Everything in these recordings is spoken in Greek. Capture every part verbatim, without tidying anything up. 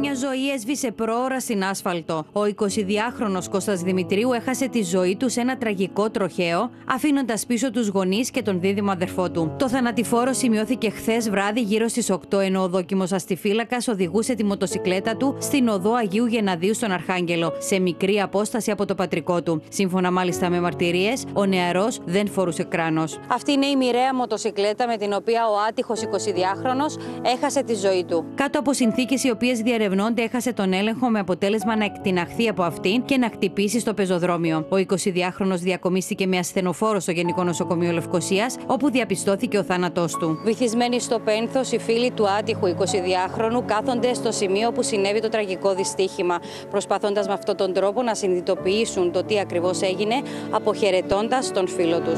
Μια ζωή έσβησε πρόωρα στην άσφαλτο. Ο εικοσιδυάχρονος Κώστας Δημητρίου έχασε τη ζωή του σε ένα τραγικό τροχαίο, αφήνοντας πίσω τους γονείς και τον δίδυμο αδερφό του. Το θανατηφόρο σημειώθηκε χθες βράδυ γύρω στις οκτώ, ενώ ο δόκιμος αστιφύλακας οδηγούσε τη μοτοσικλέτα του στην οδό Αγίου Γενναδίου στον Αρχάγγελο, σε μικρή απόσταση από το πατρικό του. Σύμφωνα μάλιστα με μαρτυρίες, ο νεαρός δεν φορούσε κράνος. Αυτή είναι η μοιραία μοτοσικλέτα με την οποία ο άτυχος εικοσιδυάχρονος έχασε τη ζωή του. Κάτω από συνθήκες οι οποίες διερευνώνται, έχασε τον έλεγχο με αποτέλεσμα να εκτιναχθεί από αυτήν και να χτυπήσει στο πεζοδρόμιο. Ο εικοσιδυάχρονος διακομίστηκε με ασθενοφόρο στο Γενικό Νοσοκομείο Λευκωσίας, όπου διαπιστώθηκε ο θάνατός του. Βυθισμένοι στο πένθος, οι φίλοι του άτυχου εικοσιδυάχρονου κάθονται στο σημείο που συνέβη το τραγικό δυστύχημα, προσπαθώντας με αυτόν τον τρόπο να συνειδητοποιήσουν το τι ακριβώς έγινε, αποχαιρετώντας τον φίλο τους.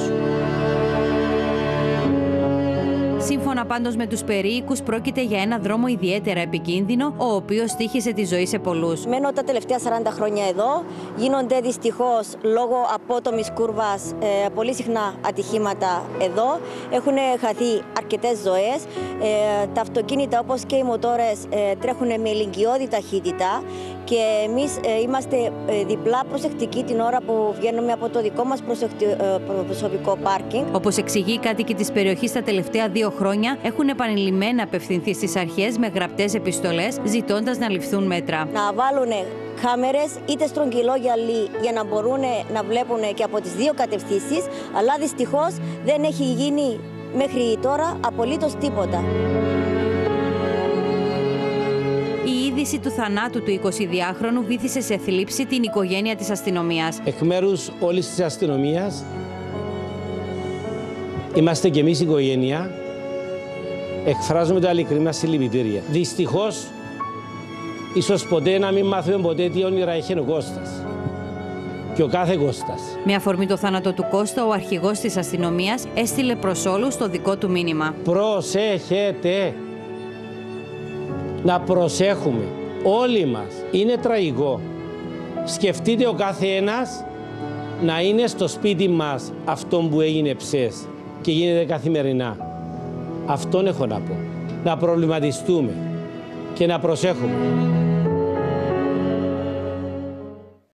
Σύμφωνα πάντως με τους περίοικους, πρόκειται για ένα δρόμο ιδιαίτερα επικίνδυνο, ο οποίος στοίχισε τη ζωή σε πολλούς. Μένω τα τελευταία σαράντα χρόνια εδώ. Γίνονται δυστυχώς λόγω απότομης κούρβας ε, πολύ συχνά ατυχήματα εδώ. Έχουν χαθεί αρκετές ζωές. Ε, τα αυτοκίνητα όπως και οι μοτόρες ε, τρέχουν με ηλικιώδη ταχύτητα και εμείς ε, είμαστε ε, διπλά προσεκτικοί την ώρα που βγαίνουμε από το δικό μας προσεκτι... ε, προσωπικό πάρκινγκ. Όπως εξηγεί η κάτοικοι της περιοχής, τα τελευταία δύο χρόνια έχουν επανειλημμένα απευθυνθεί στις αρχές με γραπτές επιστολές ζητώντας να ληφθούν μέτρα. Να βάλουν κάμερες είτε στρογγυλό γυαλί για να μπορούν να βλέπουν και από τις δύο κατευθύνσεις, αλλά δυστυχώς δεν έχει γίνει μέχρι τώρα απολύτως τίποτα. Η είδηση του θανάτου του εικοσιδυάχρονου βύθισε σε θλίψη την οικογένεια της αστυνομίας. Εκ μέρους όλης της αστυνομίας, είμαστε κι εμείς οικογένεια. Εκφράζουμε τα ειλικρινή μας συλληπιτήρια. Δυστυχώς, ίσως ποτέ να μην μάθουμε ποτέ τι όνειρα είχε ο Κώστας. Και ο κάθε Κώστας. Με αφορμή το θάνατο του Κώστα, ο αρχηγός της αστυνομίας έστειλε προς όλους το δικό του μήνυμα. Προσέχετε. Να προσέχουμε. Όλοι μας. Είναι τραγικό. Σκεφτείτε ο κάθε ένας να είναι στο σπίτι μας αυτό που έγινε ψες και γίνεται καθημερινά. Αυτόν έχω να πω. Να προβληματιστούμε και να προσέχουμε.